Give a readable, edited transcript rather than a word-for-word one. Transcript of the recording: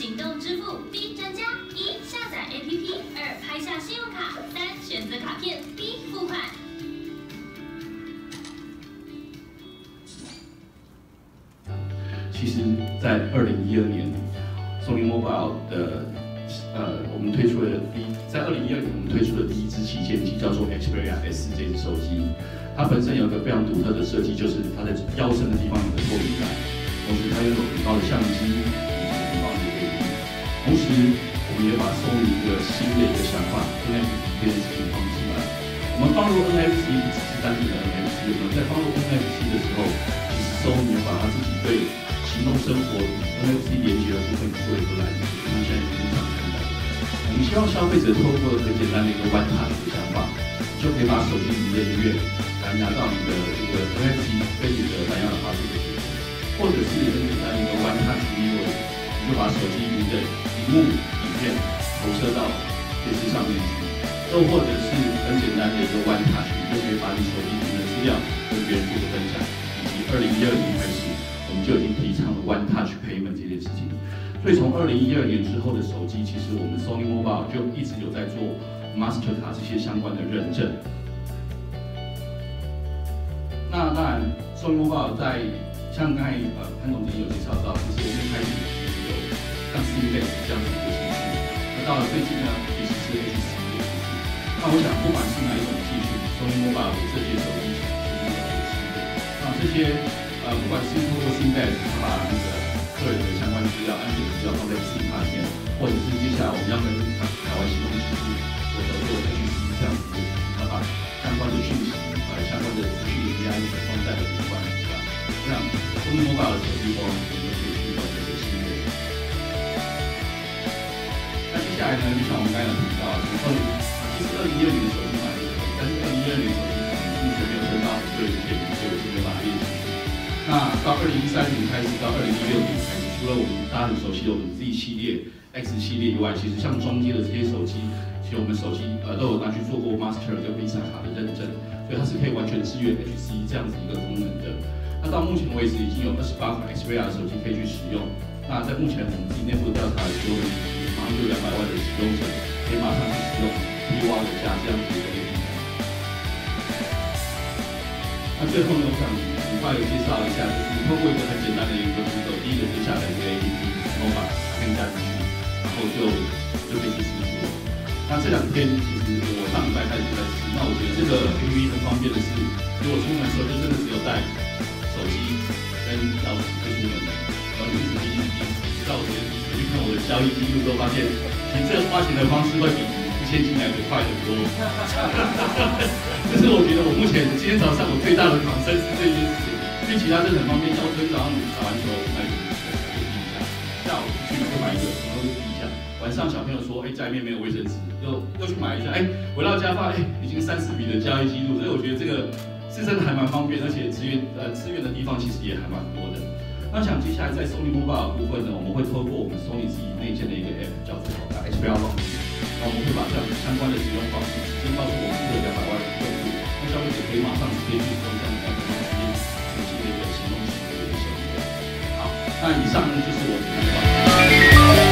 行动支付，B 专家：1下载 APP，2拍下信用卡，3选择卡片，B 付款。 其实，在2012年，Sony Mobile 的我们推出了在2012年我们推出的第一支旗舰机叫做 Xperia S 这支手机，它本身有一个非常独特的设计，就是它在腰身的地方有个透明感，同时它拥有很高的相机以及很高的对比。同时，我们也把 Sony 一个新的一个想法 NFC 这件事情放出来。我们放入 NFC 不只是单纯的 NFC， 我们在放入 NFC 的时候，其实 Sony 有把它自己对行动生活与 NFC 连接的部分做一个来源，就像现在荧幕上看到的。我们希望消费者透过很简单的一个 One Touch 的想法，你就可以把手机里面的音乐蓝牙到你的这个 NFC 跟你的蓝牙耳机的接口，或者是很简单的一个 One Touch Mirror， 你就把手机里面的荧幕影片投射到电视上面去，又或者是很简单的一个 One Touch， 你就可以把你手机里面的资料跟别人做个分享，以及2012年开始。我们就已经提倡了 One Touch Payment 这件事情，所以从2012年之后的手机，其实我们 Sony Mobile 就一直有在做 Mastercard 这些相关的认证。那当然 ，Sony Mobile 在像刚才潘总经理有介绍到，其实我们一开始有像 Cindex 这样子的一个形式，那到了最近呢，其实是 HC 的形式。那我想，不管是哪一种技术 ，Sony Mobile 的这些手机其实都是有新的。那这些不管是透过 Cindex， 它把那个个人的相关资料、安全资料放在 SIM 卡里面，或者是接下来我们要跟台湾行动指数所合作的 HC 这样子的，它把相关的讯息、相关的资讯以及安全放在了云端上。我想，Sony Mobile 的手机光我们可以去到这个新的。那接下来呢，就像我们刚才有提到，其实2012年的手机蛮多的，但是2012年手机可能目前没有升到很对的水平，所以我就没有把它列进去。那到2013年开始到2016年开始，除了我们大家很熟悉的我们 Z 系列、X 系列以外，其实像中阶的这些手机，其实我们手机都有拿去做过 Master 跟 Visa 卡的认证，所以它是可以完全支援 HC 这样子一个功能的。那到目前为止已经有28款 Xperia 的手机可以去使用。那在目前我们自己内部的调查使用的马上就200万的使用者，可以马上去使用 P-Wallet 加这样子的一个 APP。那最后呢，我想很快的介绍一下，就是通过一个很简单的一个步骤，第一个是下载一个 APP， 然后把卡片加进去，然后就可以去支付了。那这2天其实我上礼拜开始在试，那我觉得这个 APP 很方便的是，如果出门的时候就真的只有带手机跟钥匙就出门了，然后你一直滴，直到我昨天去看我的交易记录都发现，其实这个花钱的方式会比现金来的快很多。这是我觉得我目前今天早上我最大的抗生是这件事情，因为其他真的很方便，要跟早上打完球买一个就滴一下，下午去就买一个，然后就滴一下。晚上小朋友说，家里面没有卫生纸，又去买一下，回到家发现，已经30笔的交易记录，所以我觉得这个是真的还蛮方便，而且支援的地方其实也还蛮多的。那想接下来在 Sony Mobile 的部分呢，我们会透过我们 Sony 自己内建的一个 App 叫做Xperia Launch， 那我们会把这样相关的使用方式直接告诉我们这200万的用户，那消费者可以马上直接去使用这样的方式，实现的一个行动支付的一个手机。好，那以上呢就是我的分享。